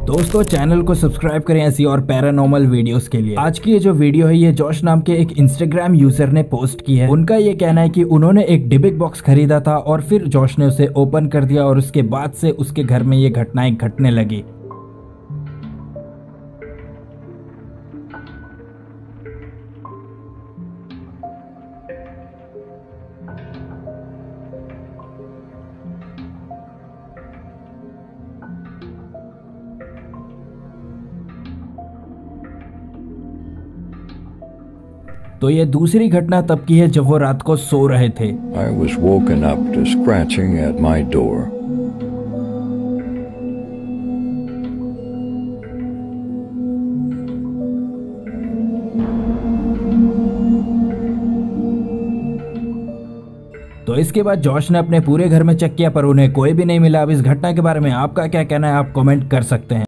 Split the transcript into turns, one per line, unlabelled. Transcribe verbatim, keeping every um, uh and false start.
दोस्तों चैनल को सब्सक्राइब करें ऐसी और पैरानॉर्मल वीडियोस के लिए। आज की ये जो वीडियो है ये जॉश नाम के एक इंस्टाग्राम यूजर ने पोस्ट की है। उनका ये कहना है कि उन्होंने एक डिबिक बॉक्स खरीदा था और फिर जॉश ने उसे ओपन कर दिया और उसके बाद से उसके घर में ये घटनाएं घटने लगी। तो ये दूसरी घटना तब की है जब वो रात को सो रहे थे।
I was woken up to scratching at my door.
तो इसके बाद जॉश ने अपने पूरे घर में चेक किया पर उन्हें कोई भी नहीं मिला। अब इस घटना के बारे में आपका क्या कहना है आप कमेंट कर सकते हैं।